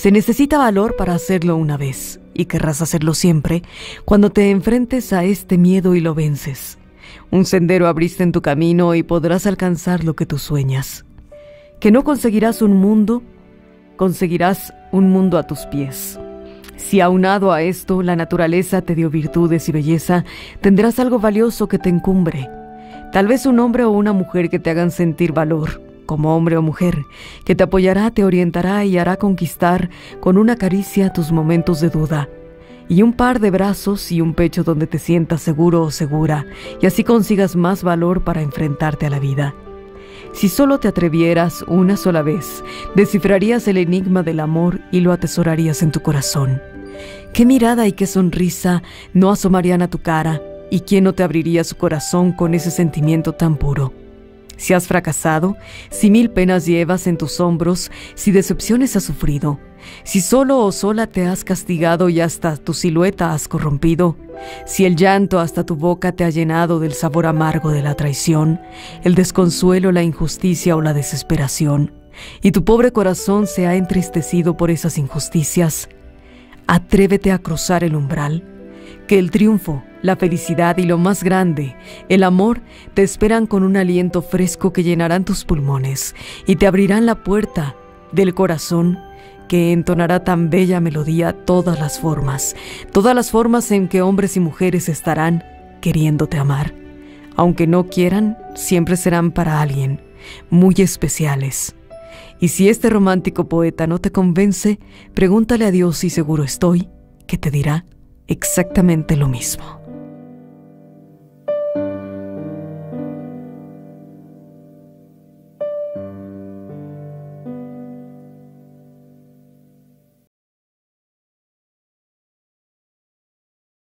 Se necesita valor para hacerlo una vez, y querrás hacerlo siempre cuando te enfrentes a este miedo y lo vences. Un sendero abriste en tu camino y podrás alcanzar lo que tú sueñas. Que no conseguirás un mundo, conseguirás un mundo a tus pies. Si aunado a esto la naturaleza te dio virtudes y belleza, tendrás algo valioso que te encumbre. Tal vez un hombre o una mujer que te hagan sentir valor, como hombre o mujer, que te apoyará, te orientará y hará conquistar con una caricia tus momentos de duda. Y un par de brazos y un pecho donde te sientas seguro o segura, y así consigas más valor para enfrentarte a la vida. Si solo te atrevieras una sola vez, descifrarías el enigma del amor y lo atesorarías en tu corazón. ¿Qué mirada y qué sonrisa no asomarían a tu cara? ¿Y quién no te abriría su corazón con ese sentimiento tan puro? Si has fracasado, si 1000 penas llevas en tus hombros, si decepciones has sufrido, si solo o sola te has castigado y hasta tu silueta has corrompido, si el llanto hasta tu boca te ha llenado del sabor amargo de la traición, el desconsuelo, la injusticia o la desesperación, y tu pobre corazón se ha entristecido por esas injusticias, atrévete a cruzar el umbral, que el triunfo, la felicidad y lo más grande, el amor, te esperan con un aliento fresco que llenarán tus pulmones y te abrirán la puerta del corazón que entonará tan bella melodía todas las formas en que hombres y mujeres estarán queriéndote amar. Aunque no quieran, siempre serán para alguien, muy especiales. Y si este romántico poeta no te convence, pregúntale a Dios y seguro estoy que te dirá exactamente lo mismo.